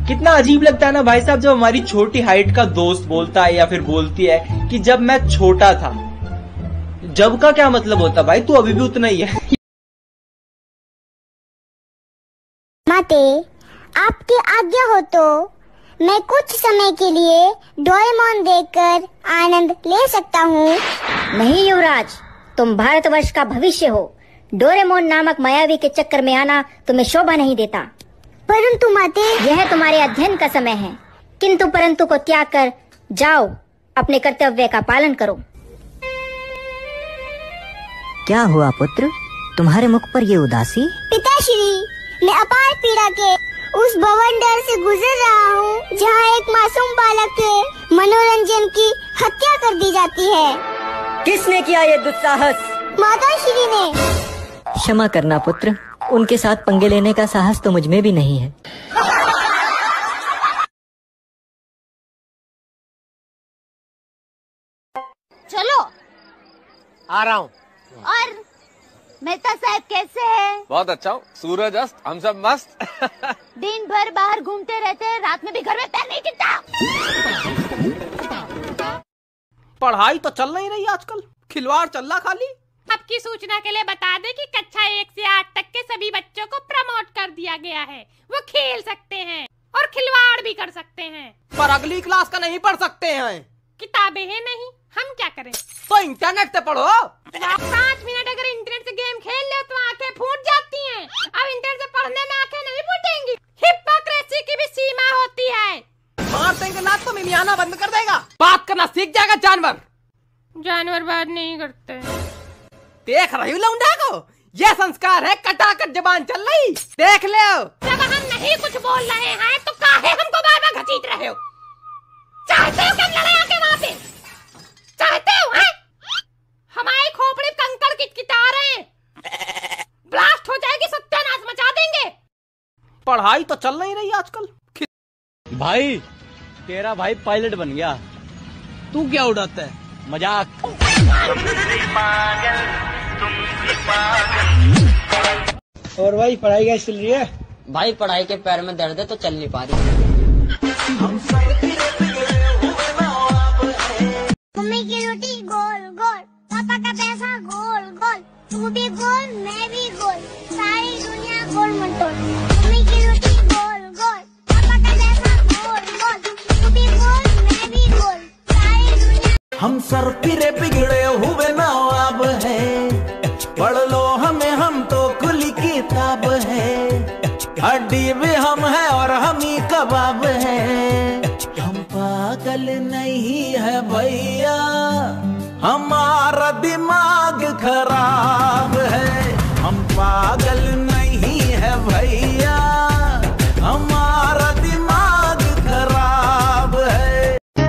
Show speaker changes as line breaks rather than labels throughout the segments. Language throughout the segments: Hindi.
कितना अजीब लगता है ना भाई साहब, जब हमारी छोटी हाइट का दोस्त बोलता है या फिर बोलती है कि जब मैं छोटा था। जब का क्या मतलब होता भाई, तू अभी भी उतना ही है।
माते, आपकी आज्ञा हो तो मैं कुछ समय के लिए डोरेमोन देखकर आनंद ले सकता हूँ।
नहीं युवराज, तुम भारतवर्ष का भविष्य हो। डोरेमोन नामक मायावी के चक्कर में आना तुम्हें शोभा नहीं देता।
परंतु माते,
यह तुम्हारे अध्ययन का समय है, किंतु परंतु को त्याग कर जाओ, अपने कर्तव्य का पालन करो।
क्या हुआ पुत्र, तुम्हारे मुख पर ये उदासी?
पिताश्री, मैं अपार पीड़ा के उस बवंडर से गुजर रहा हूँ जहाँ एक मासूम बालक के मनोरंजन की हत्या कर दी जाती है।
किसने किया ये दुस्साहस?
माताश्री ने।
क्षमा करना पुत्र, उनके साथ पंगे लेने का साहस तो मुझ में भी नहीं है।
चलो
आ रहा हूँ।
और मेहता साहब कैसे हैं?
बहुत अच्छा हूँ, सूरज अस्त, हम सब मस्त।
दिन भर बाहर घूमते रहते हैं, रात में भी घर में पैर नहीं टिकता।
पढ़ाई तो चल नहीं रही आजकल, खिलवाड़ चल रहा खाली।
आपकी सूचना के लिए बता दें कि कक्षा 1 से 8 तक के सभी बच्चों को प्रमोट कर दिया गया है। वो खेल सकते हैं और खिलवाड़ भी कर सकते हैं,
पर अगली क्लास का नहीं पढ़ सकते हैं।
किताबें हैं नहीं, हम क्या करें?
तो इंटरनेट से पढ़ो।
5 मिनट अगर इंटरनेट से गेम खेल ले तो आंखें फूट जाती हैं। अब इंटरनेट से पढ़ने में आंखें नहीं फूटेंगी। हिपोक्रेसी की भी सीमा होती है।
मार देंगे लात तो मिमियाना बंद कर देगा। बात करना सीख जाएगा जानवर।
जानवर बात नहीं करते।
देख रही हूँ लौंडा को, ये संस्कार है, कटाकट जबान चल रही, देख ले।
जब हम नहीं कुछ बोल रहे हैं तो काहे हमको बार बार घसीट रहे हो? चाहते हो कि हम लड़ाई आके वहाँ पे? चाहते हो हैं? हमारी खोपड़ी कंकड़ किटकिटा रहे हैं। ब्लास्ट हो जाएगी, सत्यानाश मचा देंगे।
पढ़ाई तो चल नहीं रही आजकल।
भाई तेरा भाई पायलट बन गया।
तू क्या उड़ाता है?
मजाक। और भाई पढ़ाई कैसी चल रही है?
भाई पढ़ाई के पैर में दर्द है तो चल नहीं पा रही।
मम्मी की रोटी गोल गोल, पापा का पैसा गोल गोल, तू भी गोल मैं भी गोल, सारी दुनिया गोल मटोल। मम्मी की रोटी गोल गोल, पापा का पैसा गोल गोल, तू भी गोल मैं भी गोल, सारी दुनिया।
हम सर फिरे बिगड़े हुए नवाब है, पढ़ लो हमें, हम तो खुली किताब है। हड्डी भी हम है और हम ही कबाब है। हम पागल नहीं है भैया, हमारा दिमाग खराब है। हम पागल नहीं है भैया, हमारा दिमाग खराब है।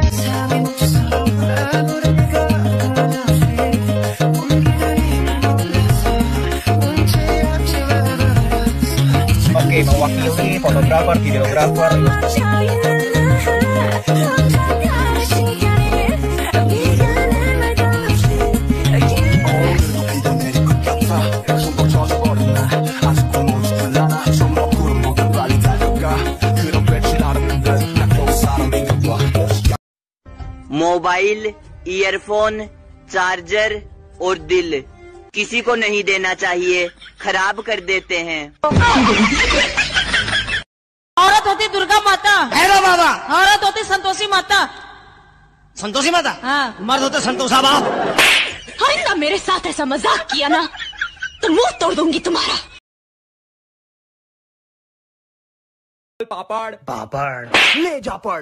Oke, mewakili fotografer, videografer.
Mobile, earphone, charger और दिल किसी को नहीं देना चाहिए, खराब कर देते हैं।
औरत होती दुर्गा माता,
भैरव बाबा।
औरत होती संतोषी माता।
संतोषी माता?
हाँ।
मर्द होते संतोषा बाप।
आइंदा मेरे साथ ऐसा मजाक किया ना तो मुंह तोड़ दूंगी तुम्हारा।
पापड़
पापड़ ले जा पड़।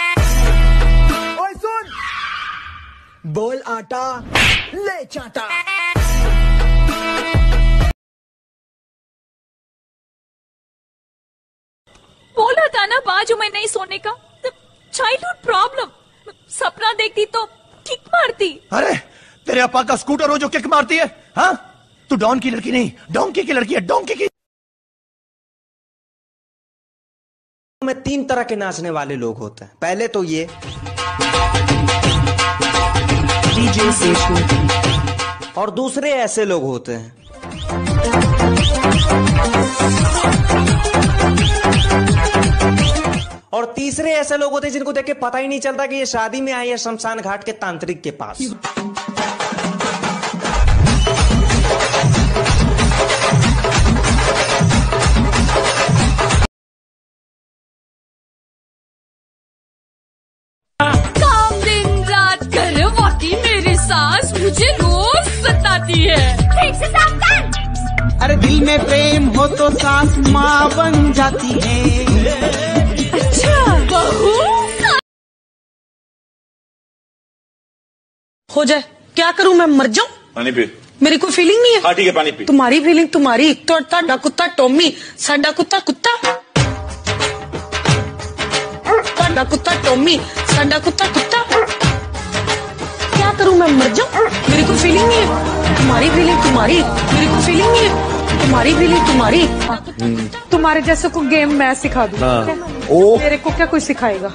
ओए सुन, बोल आटा ले चाटा।
बोला था ना बाजू में नहीं सोने का। चाइल्डहुड प्रॉब्लम, सपना देखती तो किक मारती।
अरे तेरे अप्पा का स्कूटर हो जो किक मारती है? हाँ, तू डॉन की लड़की नहीं, डोंकी की लड़की है, डोंकी की।
में 3 तरह के नाचने वाले लोग होते हैं। पहले तो ये डीजे सेशु, और दूसरे ऐसे लोग होते हैं तीसरे ऐसे लोग होते हैं जिनको देख के पता ही नहीं चलता कि ये शादी में आए या शमशान घाट के तांत्रिक के पास।
काम दिन रात करवाती मेरी सास मुझे रोज सताती है। ठीक से साफ कर।
अरे दिल में प्रेम हो तो सास माँ बन जाती है।
अच्छा बहू
हो जाए, क्या करूं मैं, मर जाऊं?
पानी पी।
मेरी कोई फीलिंग नहीं है।
हाँ ठीक है, पानी पी।
तुम्हारी फीलिंग तुम्हारी, तो ताड़ा कुत्ता टॉमी, साडा कुत्ता कुत्ता, ताड़ा कुत्ता टॉमी, साडा कुत्ता कुत्ता। क्या करूं मैं, मर जाऊं? मेरी कोई फीलिंग नहीं है। तुम्हारी फीलिंग तुम्हारी, मेरी कोई फीलिंग नहीं है। तुम्हारी फीलिंग तुम्हारी। तुम्हारे जैसे को गेम मैं सिखा दूं। मेरे को क्या कोई सिखाएगा?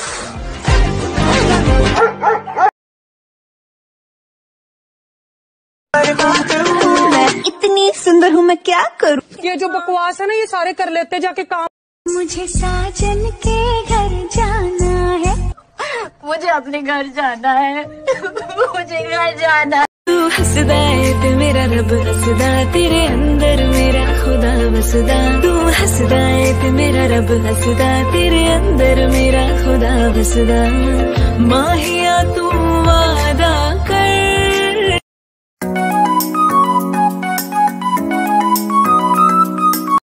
इतनी सुंदर हूँ मैं क्या करूँ?
ये जो बकवास है ना, ये सारे कर लेते जाके काम।
मुझे साजन के घर जाना है।
मुझे अपने घर जाना है। मुझे घर जाना है।
तू हंसदा है ते मेरा रब हंसदा, तेरे अंदर मेरा खुदा बसदा। तू हंसदा है ते मेरा रब हंसदा, तेरे अंदर मेरा खुदा बसदा। माहिया तू वादा कर